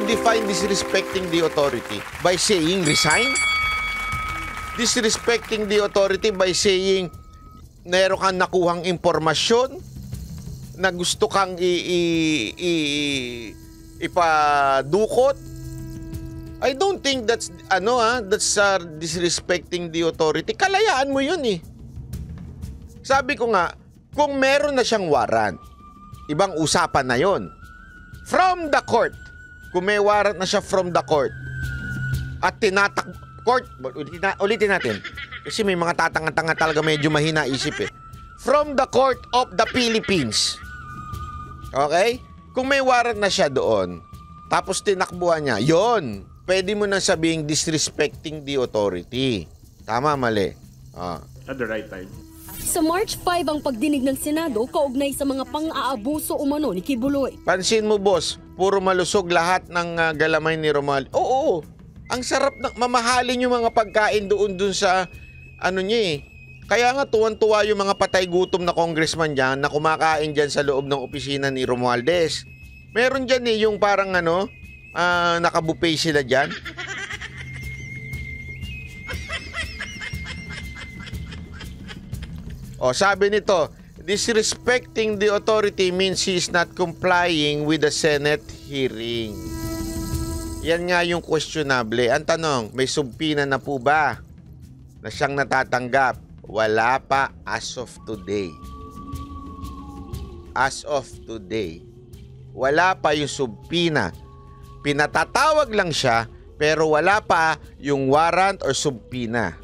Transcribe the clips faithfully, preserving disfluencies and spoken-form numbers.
define disrespecting the authority by saying resign? Disrespecting the authority by saying meron kang nakuhang impormasyon na gusto kang i, i, i, ipadukot? I don't think that's ano ah, that's uh, disrespecting the authority. Kalayaan mo 'yun eh. Sabi ko nga, kung meron na siyang warrant, ibang usapan na 'yon. From the court. Kung may warrant na siya from the court. At tinatak court, ulitin, ulitin natin. Kasi may mga tatanga-tanga talaga medyo mahina isip eh. From the court of the Philippines. Okay? Kung may warrant na siya doon, tapos tinakbuhan niya, 'yon. Pwede mo na sabing disrespecting the authority. Tama, mali. Ah. At the right time. Sa March five ang pagdinig ng Senado kaugnay sa mga pang-aabuso umano ni Kibuloy. Pansin mo, boss, puro malusog lahat ng uh, galamay ni Romualdez. Oo, oo. Ang sarap na mamahalin yung mga pagkain doon dun sa ano niya eh. Kaya nga tuwan-tuwa yung mga patay gutom na congressman dyan na kumakain dyan sa loob ng opisina ni Romualdez. Meron dyan eh yung parang ano, uh, nakabuffet sila dyan. O, sabi nito, disrespecting the authority means he is not complying with the Senate hearing. Yan nga yung questionable. Ang tanong, may subpina na po ba na siyang natatanggap? Wala pa as of today. As of today. Wala pa yung subpina. Pinatatawag lang siya, pero wala pa yung warrant or subpina.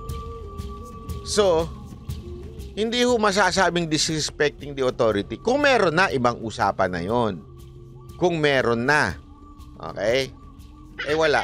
So, hindi ho masasabing disrespecting the authority. Kung meron na, ibang usapan na yon. Kung meron na. Okay? Eh wala.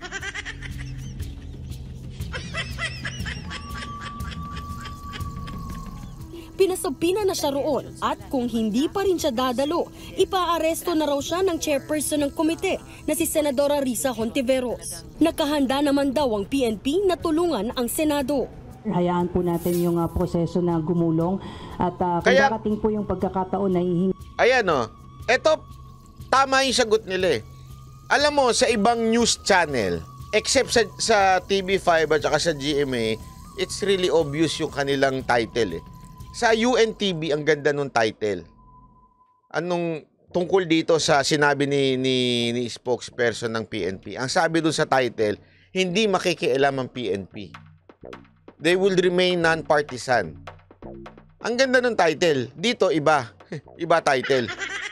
Pinasubpina na siya roon at kung hindi pa rin siya dadalo, ipaaresto na raw siya ng chairperson ng komite na si Senadora Risa Hontiveros. Nakahanda naman daw ang P N P na tulungan ang Senado. Hayaan po natin yung uh, proseso na gumulong at uh, kung Kaya, darating po yung pagkakataon na hihingi. Ayan o, eto, tama yung sagot nila eh. Alam mo, sa ibang news channel, except sa, sa T V five at saka sa G M A, it's really obvious yung kanilang title eh. Sa U N T V, ang ganda nung title. Anong tungkol dito sa sinabi ni, ni, ni spokesperson ng P N P? Ang sabi dun sa title, hindi makikialam ang P N P. They will remain non-partisan. Ang ganda ng title. Dito, iba. Iba title.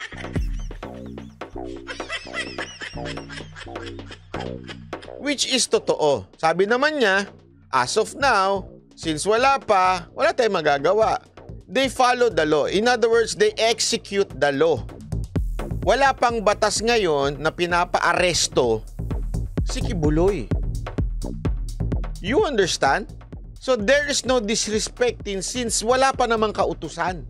Which is totoo. Sabi naman niya, as of now, since wala pa, wala tayong magagawa. They follow the law. In other words, they execute the law. Wala pang batas ngayon na pinapa-aresto si Kibuloy. You understand? So there is no disrespecting since wala pa namang kautusan.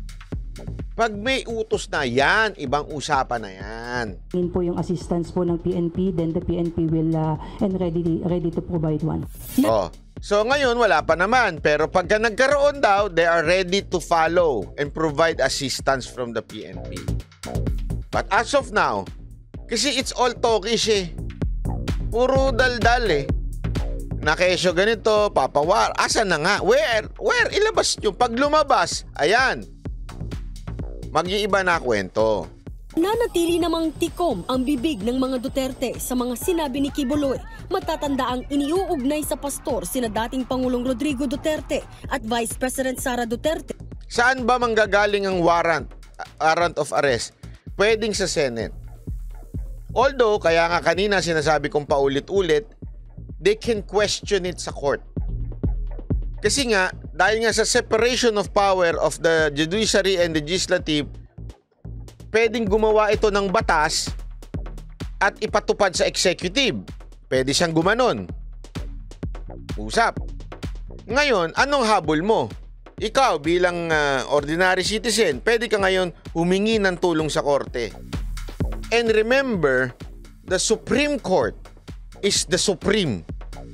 Pag may utos na yan, ibang usapan na yan. Yun po yung assistance po ng P N P, then the P N P will uh, and ready ready to provide one. Oh. So ngayon wala pa naman, pero pagka nagkaroon daw, they are ready to follow and provide assistance from the P N P. But as of now, kasi it's all talkish eh. Puro daldal eh. Na kesyo ganito, papawar. Asa na nga? Where? Where? Ilabas nyo. Pag lumabas, ayan. Mag-iiba na kwento. Nanatili namang tikom ang bibig ng mga Duterte sa mga sinabi ni Kibuloy. Matatanda ang iniuugnay sa pastor sina dating Pangulong Rodrigo Duterte at Vice President Sara Duterte. Saan ba manggagaling ang warrant, warrant of arrest? Pwedeng sa Senate. Although, kaya nga kanina sinasabi kong paulit-ulit, they can question it sa court. Kasi nga, dahil nga sa separation of power of the judiciary and the legislative, pwedeng gumawa ito ng batas at ipatupad sa executive. Pwede siyang gumanon. Usap. Ngayon, anong habol mo? Ikaw bilang uh, ordinary citizen, pwede ka ngayon humingi ng tulong sa korte. And remember, the Supreme Court is the supreme.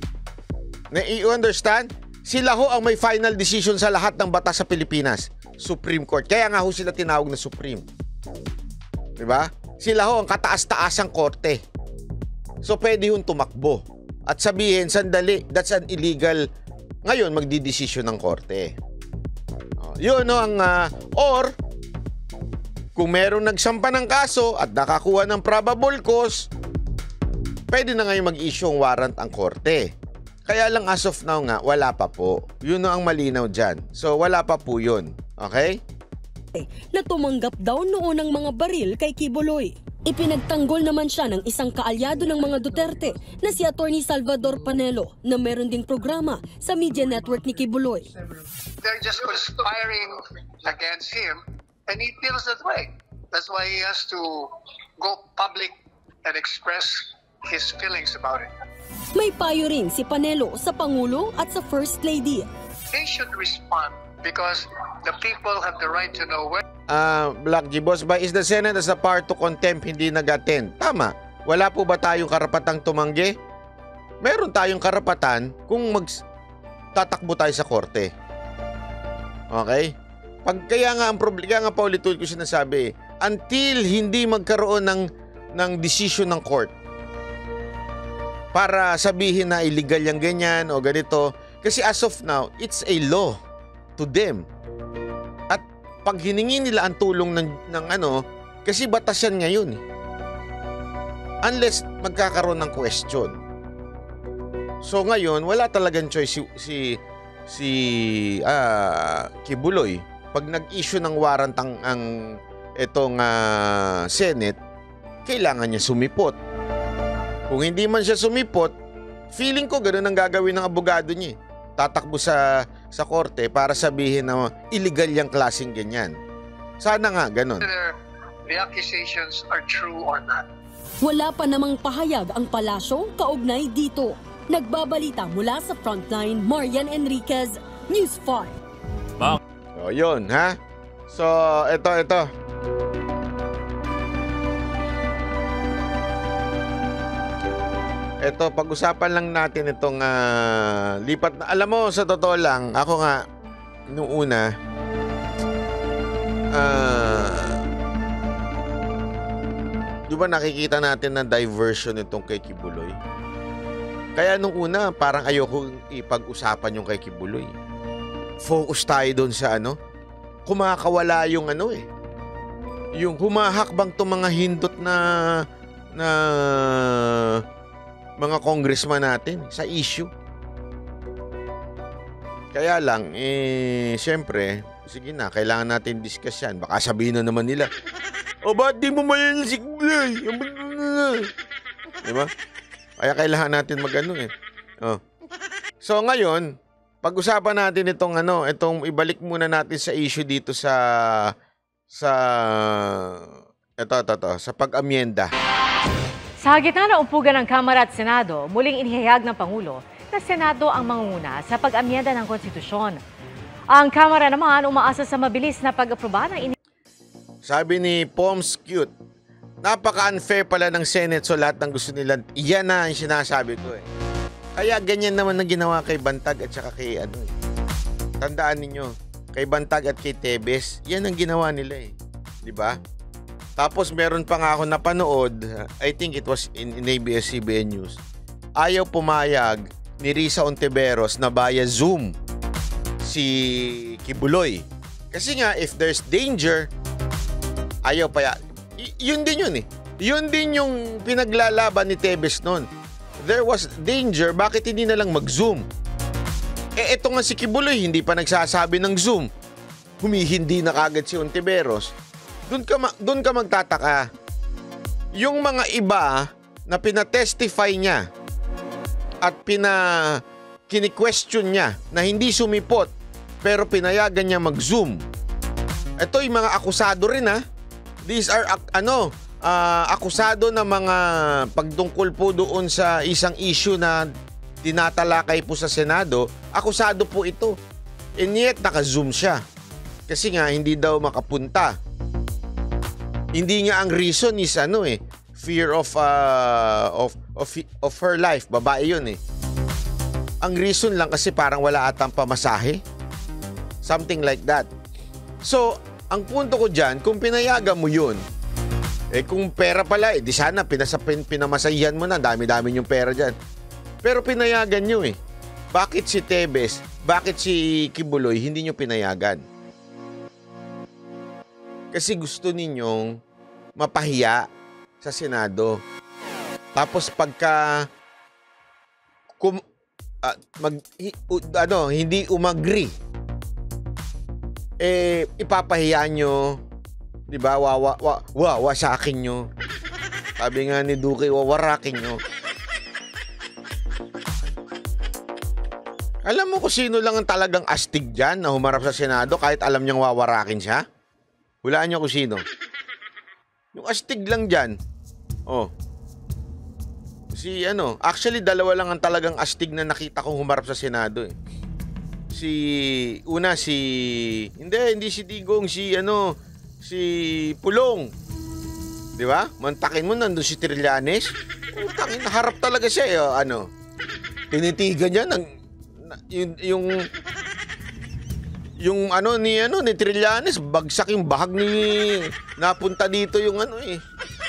Na you understand? Sila ho ang may final decision sa lahat ng batas sa Pilipinas. Supreme Court. Kaya nga ho sila tinawag na Supreme. Diba? sila ho ang kataas-taasang korte. So pwede yung tumakbo at sabihin, sandali, that's an illegal. Ngayon, magdidesisyon ng korte. Oh, yun no, ang, uh, or, kung meron nagsampa ng kaso at nakakuha ng probable cause, pwede na ngayon mag-issue ang warrant ang korte. Kaya lang as of now nga, wala pa po. Yun no ang malinaw dyan. So, wala pa po yun. Okay? Na tumanggap daw noon ng mga baril kay Quiboloy. Ipinagtanggol naman siya ng isang kaalyado ng mga Duterte na si Attorney Salvador Panelo na meron ding programa sa media network ni Quiboloy. They're just conspiring against him and he feels that way. That's why he has to go public and express his feelings about it. May payo rin si Panelo sa Pangulo at sa First Lady. They should respond because the people have the right to know where. Ah, uh, Black G Boss, ba is the Senate as a part to contempt hindi nag-attend? Tama. Wala po ba tayong karapatang tumanggi? Meron tayong karapatan kung mag tatakbo tayo sa korte. Okay? Pag kaya nga ang problema, kaya nga paulit-ulit ko sinasabi, until hindi magkaroon ng ng decision ng court para sabihin na illegal yung ganyan o ganito, kasi as of now, it's a law to them. At pag hiningi nila ang tulong ng, ng ano, kasi batas yan ngayon eh. Unless magkakaroon ng question. So ngayon, wala talagang choice si si, si ah, Quiboloy. Pag nag-issue ng warrant ang, ang itong uh, Senate, kailangan niya sumipot. Kung hindi man siya sumipot, feeling ko ganoon ang gagawin ng abogado niya. Tatakbo sa sa korte para sabihin na illegal yung klaseng ganyan. Sana nga ganoon. Whether the accusations are true or not. Wala pa namang pahayag ang palasyo kaugnay dito. Nagbabalita mula sa Frontline, Marian Enriquez, News five. So yun ha. So ito ito. Ito, pag-usapan lang natin itong uh, lipat na. Alam mo, sa totoo lang, ako nga, nung una, uh, di ba nakikita natin na diversion itong kay Quiboloy? Kaya nung una, parang ayoko ipag-usapan yung kay Quiboloy. Focus tayo doon sa ano, kumakawala yung ano eh. Yung humahakbang itong mga hindot na na mga congressman natin sa issue. Kaya lang, eh, siyempre, sige na, kailangan natin discuss yan. Baka sabihin na naman nila, o ba't di mo mayan si Quiboloy? Diba? Kaya kailangan natin mag-ano eh. Oh. So ngayon, pag-usapan natin itong ano, itong ibalik muna natin sa issue dito sa sa ito, ito, ito, sa pag-amyenda. Sa gitna ng umpugan ng Kamara at Senado, muling inihayag ng Pangulo na Senado ang mangunguna sa pag-amyenda ng konstitusyon. Ang Kamara naman umaasa sa mabilis na pag-aproba ng ini- Sabi ni Poms Cute, napaka-unfair pala ng Senate, so lahat ng gusto nila, iyan na ang sinasabi ko eh. Kaya ganyan naman ang ginawa kay Bantag at saka kay ano eh. Tandaan ninyo, kay Bantag at kay Tebes, yan ang ginawa nila eh. Diba? Tapos meron pa nga ako napanood, I think it was in, in A B S C B N News, ayaw pumayag ni Risa Ontiveros na via Zoom si Quiboloy. Kasi nga, if there's danger, ayaw pa yan. Y- yun din yun eh. Yun din yung pinaglalaban ni Tebes noon. There was danger, bakit hindi na lang mag-Zoom? Eh eto nga si Quiboloy, hindi pa nagsasabi ng Zoom. Humihindi na kagad si Ontiveros. Doon ka, ma- doon ka magtataka. Yung mga iba na pinatestify niya at pina kini-question niya na hindi sumipot pero pinayagan niya mag-Zoom. Ito yung mga akusado rin ha. These are ak- ano, uh, akusado na mga pagtungkol po doon sa isang issue na tinatalakay po sa Senado. Akusado po ito. And yet naka-Zoom siya. Kasi nga hindi daw makapunta. Hindi nga ang reason is ano eh, fear of uh, of of of her life. Babae 'yun eh. Ang reason lang kasi parang wala atang pamasahe. Something like that. So, ang punto ko diyan, kung pinayagan mo 'yun, Eh kung pera pala, eh, di sana pinasapin, pinamasahihan mo na, dami-dami yung pera dyan. Pero pinayagan nyo eh. Bakit si Tebes, bakit si Kibuloy, hindi nyo pinayagan? Kasi gusto ninyong mapahiya sa Senado. Tapos pagka kum, uh, mag, hi, uh, ano, hindi umagri, eh ipapahiya nyo, di ba? Wawa, wa, wawa sa akin nyo. Sabi nga ni Duque, wawarakin nyo. Alam mo kung sino lang ang talagang astig dyan na humarap sa Senado kahit alam niyang wawarakin siya? Hulaan niyo kung sino. Yung astig lang dyan. Oh. Si ano, actually dalawa lang ang talagang astig na nakita kong humarap sa Senado eh. Si, una si, hindi, hindi si Digong, si ano, si Pulong. Di ba? Mantakin mo, nandun si Trillanes. Utangin, naharap talaga siya eh, oh, ano. Tinitigan niya ng, yung, yung, yung ano ni, ano, ni Trillanes, bagsak yung bahag ni, napunta dito yung ano eh.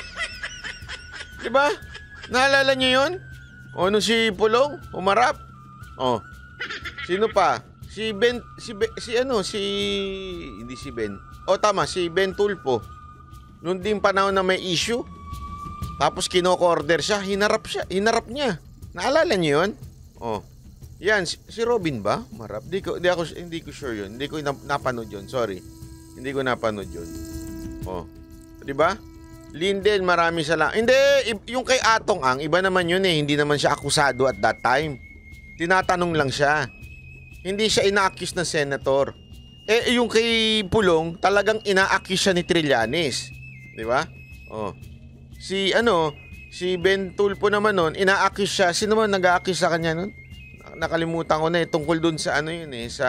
Di ba? Naalala niyo yun? O, ano si Pulong? Umarap? O, sino pa? Si Ben, si, ben, si ano, si, hindi si Ben. O, tama, si Ben Tulfo. Noon din panahon na may issue. Tapos kinoko-order siya, hinarap siya, hinarap niya. Naalala niyo yun? O, yan, si, si Robin ba? Umarap? Di ko, di ako, hindi ko sure yun. Hindi ko na, napanood yun, sorry. Hindi ko napanood yun. O, di ba? Linden, marami sa lang. Hindi, yung kay Atong Ang, iba naman yun eh. Hindi naman siya akusado at that time. Tinatanong lang siya. Hindi siya ina-accuse ng senator. Eh, yung kay Pulong, talagang ina-accuse siya ni Trillanes. Di ba? Oh. Si, ano, si Ben Tulfo naman nun, ina-accuse siya. Sino man nag-a-accuse sa kanya nun? Nakalimutan ko na eh. Tungkol dun sa ano yun eh. Sa...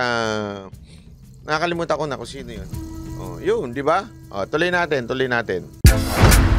Nakalimutan ko na kung sino yun. Oh, yun, di ba? Oh, tuloy natin, tuloy natin.